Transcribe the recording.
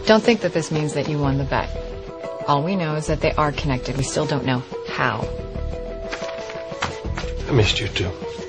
Don't think that this means that you won the bet. All we know is that they are connected. We still don't know how. I missed you too.